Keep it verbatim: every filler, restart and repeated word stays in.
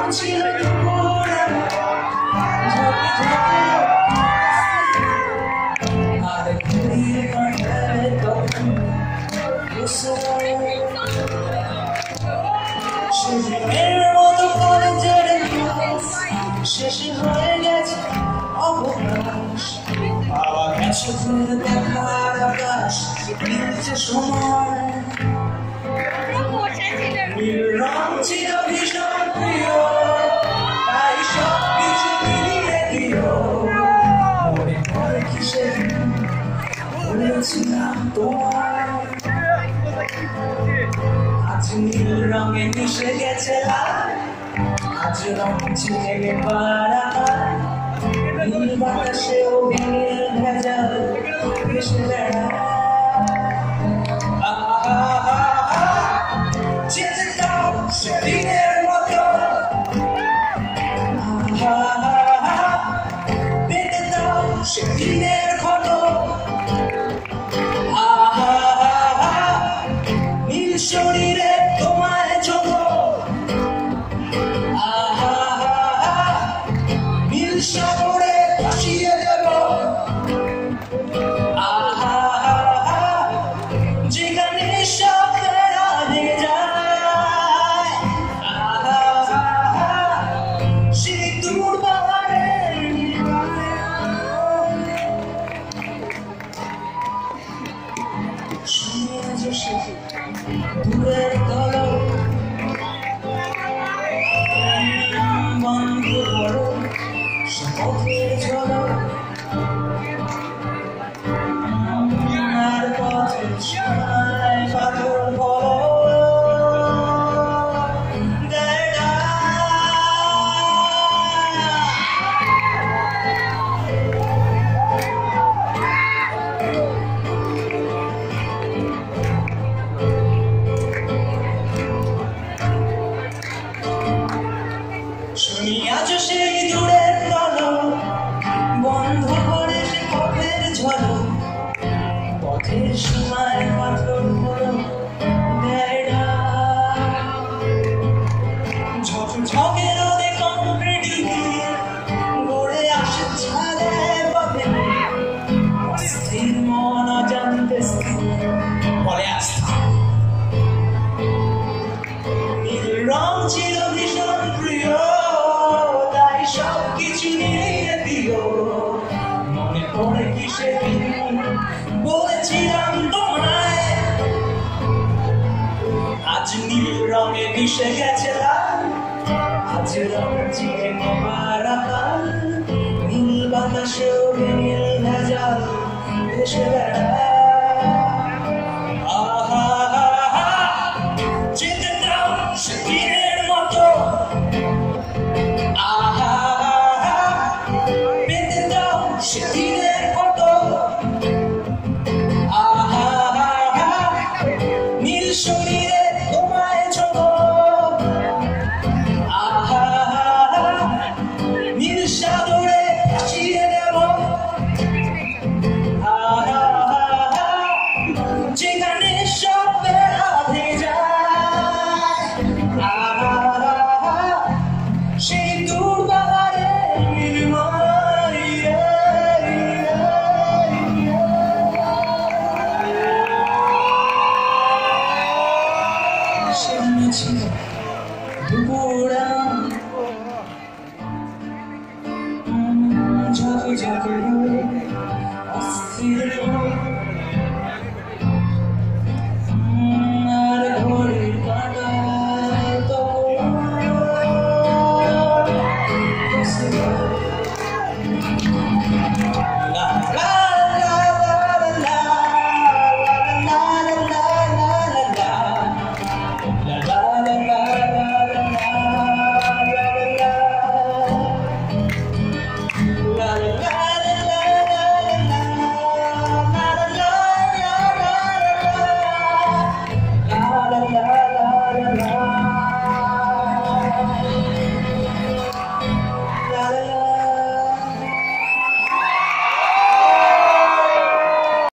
ছিল দুপুরে ঝোঁকে ঝোঁকে আর ঘুরিয়ে কাটালে তখন সেদিনের মতো কলেজের শেষ হয়ে গেছে অবকাশ পাওয়া গেছে ফের দেখার আকাশ মিলছে সময় নীল রং ছিল ভীষণ প্রিয় তাই সব কিছু মিলিয়ে দিও মনে পড়ে কি সেদিন বলেছিলাম তোমার আজ নীল রঙে মিশে গেছে লাল আজ রং ছিঁড়ে পারা নীল বাতাসেও নীল ভেজাল ভেসে বেড়ায় যেতে দাও সেদিনের মতো পেতে দাও সেদিনের ক্ষত নীল শরীরে তোমায় ছোট নীল সাগরে ভাসিয়ে দেব যেখানে সব হারিয়ে যায় সেই দূর বাহারে শুনে যে সে দূরের তলো বন্ধ করো সে পথের ঝলক আর পথের সময় পাথর বলো শুনি আজ সেই দূরের তলো বন্ধ করে সে পথের ঝলক পথের সময় পাথর বলো ঝক ঝকে রোদে কংক্রিট গড়ে আসে ছাদের পথে অস্থির মন অজান্তে স্থির বলে আস্থা নীল রং ছিল ভীষণ প্রিয় তাই সব কিছু নিয়ে দিও মনে পড়ে কি সেদিন বলেছিলাম তোমায় আজ নীল রঙে মিশে গেছে লাল আজ রং চিনে নেবার আকাল নীল বাতাসেও নীল ভেজাল ভেসে বেড়ায় যেতে দাও সেদিনের মতো পেতে দাও সেদিনের ফটো নীল শরীরে তোমায় ছোট নীল সাগরে ভাসিয়ে দেব যেখানে সব হাতে যায় সেই দূর বাহারে সেদিনে ছিল দুপুরে ঝাঁকে ঝাঁকে অস্থির